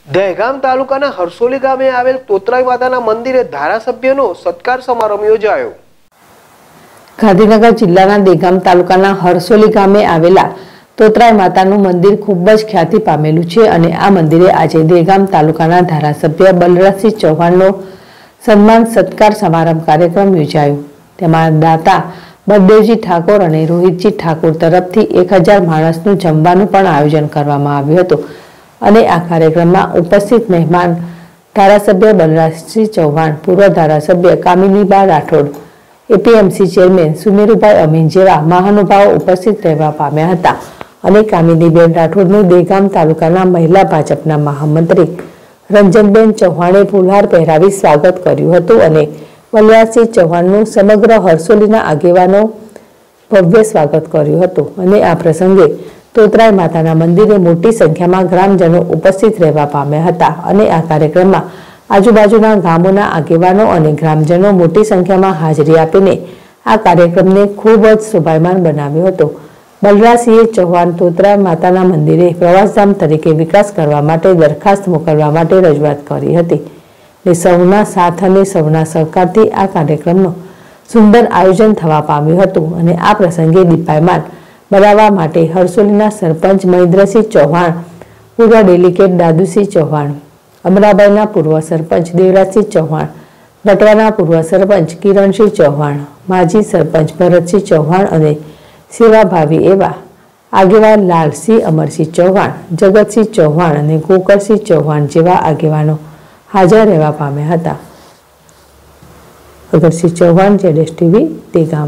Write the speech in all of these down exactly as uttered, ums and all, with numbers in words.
દહેગામ તાલુકાના હરસોલી ગામે આવેલ તોતરાઈ માતાના મંદિરે ધારાસભ્યનો સત્કાર સમારંભ યોજાયો। ગાંધીનગર જિલ્લાના દહેગામ તાલુકાના હરસોલી ગામે આવેલા તોતરાઈ માતાનું મંદિર ખૂબ જ ખ્યાતિ પામેલું છે અને આ મંદિરે આજે દહેગામ તાલુકાના ધારાસભ્ય બલરાજસિંહ ચૌહાણનો સન્માન સત્કાર સમારંભ કાર્યક્રમ યોજાયો। તેમાં દાતા બળદેવજી ઠાકોર અને રોહિતજી ઠાકોર તરફથી એક હજાર માણસનું જમવાનું પણ આયોજન કરવામાં આવ્યું હતું અને આ કાર્યક્રમમાં ઉપસ્થિત મહેમાન ધારાસભ્ય બલરાજસિંહ ચૌહાણ, પૂર્વ ધારાસભ્ય કામિનીબા રાઠોડ, એપીએમસી ચેરમેન સુમેરુભાઈ અમીન જેવા મહાનુભાવો ઉપસ્થિત રહેવા પામ્યા હતા અને કામિનીબેન રાઠોડનું દહેગામ તાલુકાના મહિલા ભાજપના મહામંત્રી રંજનબેન ચૌહાણે ફુલહાર પહેરાવી સ્વાગત કર્યું હતું અને બલરાજસિંહ ચૌહાણનું સમગ્ર હરસોલીના આગેવાનો ભવ્ય સ્વાગત કર્યું હતું અને આ પ્રસંગે તોતરાઈ માતાના મંદિરે મોટી સંખ્યામાં ગ્રામજનો ઉપસ્થિત રહેવા પામ્યા હતા અને આ કાર્યક્રમમાં આજુબાજુના ગામોના આગેવાનો અને ગ્રામજનો મોટી સંખ્યામાં હાજરી આપીને આ કાર્યક્રમને ખૂબ જ શોભાયમાન બનાવ્યો હતો। બલરાજસિંહ ચૌહાણ તોતરાઈ માતાના મંદિરે પ્રવાસધામ તરીકે વિકાસ કરવા માટે દરખાસ્ત મોકલવા માટે રજૂઆત કરી હતી અને સૌના સાથ અને સૌના સહકારથી આ કાર્યક્રમનું સુંદર આયોજન થવા પામ્યું હતું અને આ પ્રસંગે દીપાયમાન બનાવવા માટે હરસોલીના સરપંચ મહેન્દ્રસિંહ ચૌહાણ, પૂર્વ ડેલિગેટ દાદુસિંહ ચૌહાણ, અમરાબાઈના પૂર્વ સરપંચ દેવરાજસિંહ ચૌહાણ, ગટવાના પૂર્વ સરપંચ કિરણસિંહ ચૌહાણ, માજી સરપંચ ભરતસિંહ ચૌહાણ અને સેવાભાવી એવા આગેવાન લાલસિંહ અમરસિંહ ચૌહાણ, જગતસિંહ ચૌહાણ અને ગોકળસિંહ ચૌહાણ જેવા આગેવાનો હાજર રહેવા પામ્યા હતા। અગરસિંહ ચૌહાણ, જેડેશ TV, Dahegam.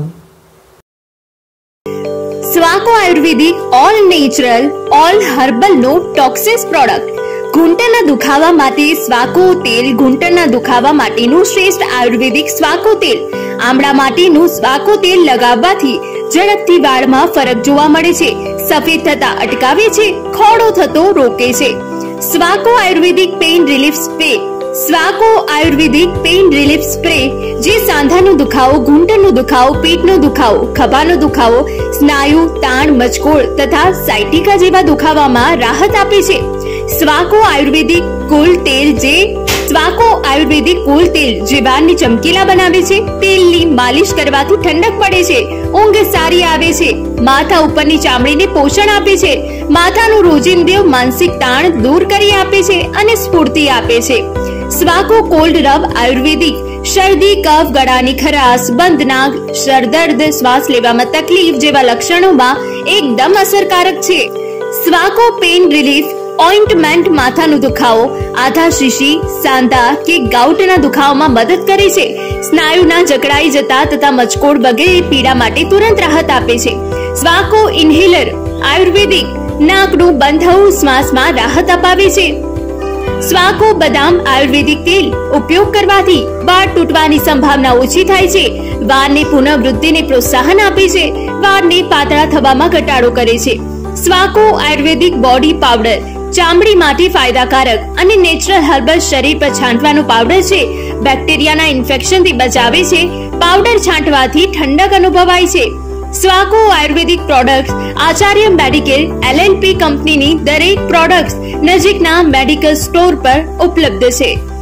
Swako Ayurvedic all natural all herbal no toxins product ઘૂંટણના દુખાવા માટે સ્વાકો તેલ। ઘૂંટણના દુખાવા માટેનું શ્રેષ્ઠ આયુર્વેદિક સ્વાકો તેલ। આમળા માટેનું સ્વાકો તેલ લગાવવાથી ઝડપથી વાળમાં ફરક જોવા મળે છે, સફેદ થતા અટકાવે છે, ખોડો થતો રોકે છે। Swako Ayurvedic pain relief spray. Swako Ayurvedic pain relief spray જે સાંધાનો દુખાવો, ઘૂંટણનો દુખાવો, પેટનો દુખાવો, ખભાનો દુખાવો, સ્નાયુ તાણ, મચકોડ તથા સાયટિકા જેવા દુખાવામાં રાહત આપે છે। સ્વાકો આયુર્વેદિક કુલ તેલ જે સ્વાકો આયુર્વેદિક કુલ તેલ જે વાળને ચમકીલા બનાવે છે। તેલની માલિશ કરવાથી ઠંડક પડે છે, ઊંઘ સારી આવે છે, માથા ઉપરની ચામડીને પોષણ આપે છે, માથાનું રોજિંદુ માનસિક તાણ દૂર કરી આપે છે અને સ્ફૂર્તિ આપે છે। સ્વાકો કોલ્ડ રબ આયુર્વેદિક શરદી, કફ, ગળાની ખરાશ, બંધ નાક, સરદર્દ, શ્વાસ લેવામાં તકલીફ જેવા લક્ષણોમાં એકદમ અસરકારક છે। સ્વાકો પેઇન રિલીફ ઓઇન્ટમેન્ટ માથાનો દુખાવો, આધા શીશી, સાંધા કે ગાઉટના દુખાવામાં મદદ કરે છે, સ્નાયુના જકડાઈ જતા તથા મચકોડ વગેરે પીડા માટે તુરંત રાહત આપે છે। સ્વાકો ઇન્હેલર આયુર્વેદિક નાકનું બંધ થવું, શ્વાસમાં રાહત અપાવે છે। સ્વાકો બદામ આયુર્વેદિક તેલ ઉપયોગ કરવાથી વાળ તૂટવાની સંભાવના ઓછી થાય છે, વાળની પુનઃવૃદ્ધિને પ્રોત્સાહન આપે છે, વાળને પાતળા થવામાં ઘટાડો કરે છે। સ્વાકો આયુર્વેદિક બોડી પાવડર ચામડી માટે ફાયદાકારક અને નેચરલ હર્બલ શરીર પર છાંટવાનો પાવડર છે, બેક્ટેરિયાના ઇન્ફેક્શનથી બચાવે છે, પાવડર છાંટવાથી ઠંડક અનુભવાય છે। Swako Ayurvedic products Acharya medical LLP કંપનીની દરેક પ્રોડક્ટ્સ નજીકના મેડિકલ સ્ટોર પર ઉપલબ્ધ છે।